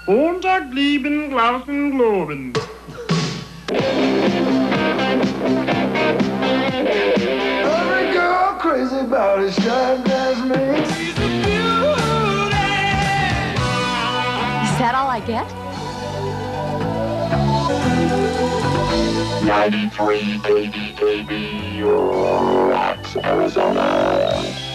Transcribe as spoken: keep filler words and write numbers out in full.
Montag lieben, glauben, globen. Every girl crazy about his striped as me. She's a beauty. Is that all I get? ninety-three K D K B, Rocks, Arizona.